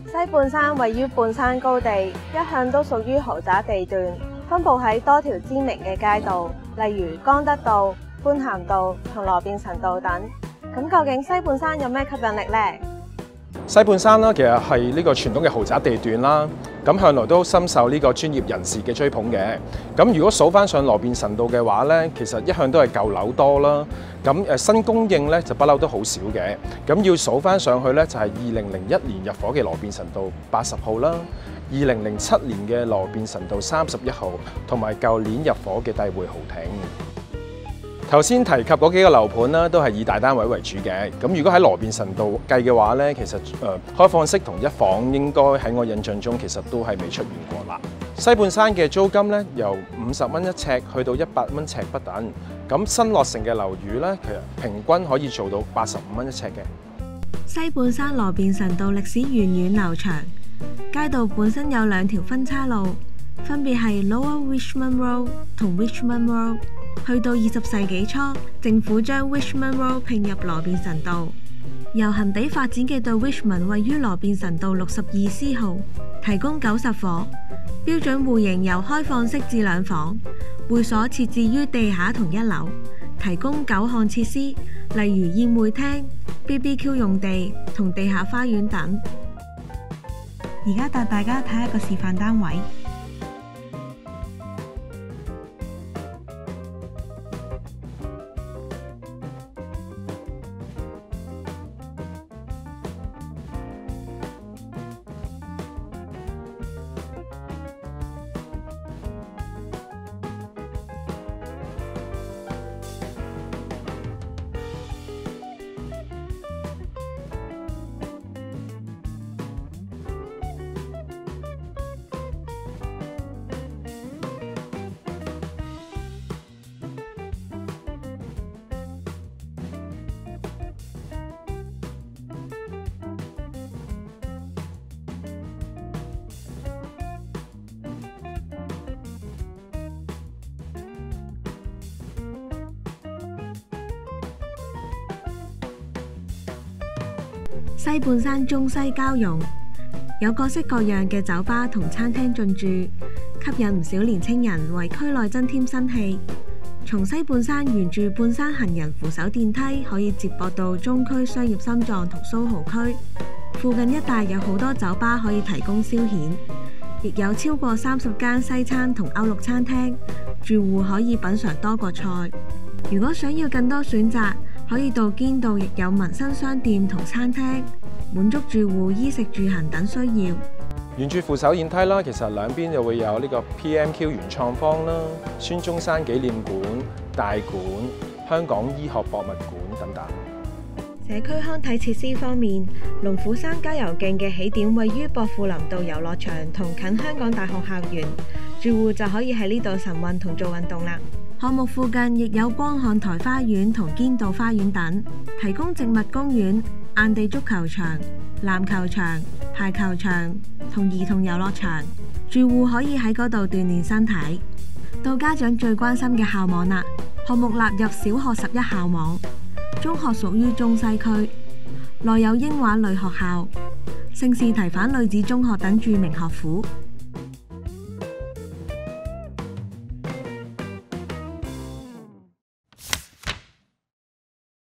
西半山位於半山高地，一向都屬於豪宅地段，分佈喺多條知名嘅街道，例如江德道、般咸道同羅便臣道等。咁究竟西半山有咩吸引力呢？ 西半山啦，其實係呢個傳統嘅豪宅地段啦，咁向來都深受呢個專業人士嘅追捧嘅。咁如果數翻上羅便臣道嘅話咧，其實一向都係舊樓多啦。咁新供應咧就不嬲都好少嘅。咁要數翻上去咧，就係2001年入伙嘅羅便臣道80號啦，2007年嘅羅便臣道31號，同埋舊年入伙嘅帝匯豪庭。頭先提及嗰幾個樓盤啦，都係以大單位為主嘅。咁如果喺羅便臣道計嘅話咧，其實開放式同一房應該喺我印象中其實都係未出現過啦。西半山嘅租金咧由50蚊一尺去到100蚊尺不等。咁新落成嘅樓宇咧，其實平均可以做到85蚊一尺嘅。 西半山羅便臣道歷史源遠流長，街道本身有兩條分岔路，分別係 Lower Richmond Road 同 Richmond Road。去到20世紀初，政府將 Richmond Road 併入羅便臣道。由恒地發展嘅道 Richmond 位於羅便臣道62C 號，提供90伙，標準戶型由開放式至兩房，會所設置於地下同1樓，提供9項設施，例如宴會廳、BBQ 用地同地下花園等。而家帶大家睇一個示範單位。西半山中西交融，有各式各樣嘅酒吧同餐廳進駐，吸引唔少年青人為區內增添新氣。從西半山沿住半山行人扶手電梯可以接駁到中區商業心臟同蘇豪區。附近一帶有好多酒吧可以提供消遣，亦有超過30間西餐同歐陸餐廳，住戶可以品嘗多個菜。如果想要更多選擇，可以到堅道亦有民生商店同餐廳，滿足住戶衣食住行等需要。 沿住扶手電梯啦，其實兩邊就會有呢個 PMQ 原創坊啦、孫中山紀念館、大館、香港醫學博物館等等。 社區康體設施方面，龍虎山郊遊徑嘅起點位於薄扶林道遊樂場同近香港大學校園，住戶就可以喺呢度晨運同做運動啦。項目附近亦有光漢台花園同堅道花園等，提供植物公園、硬地足球場、籃球場、排球場同兒童遊樂場，住戶可以喺嗰度鍛鍊身體。到家長最關心嘅校網啦，項目納入小學11校網，中學屬於中西區，內有英華女學校、聖士提反女子中學等著名學府。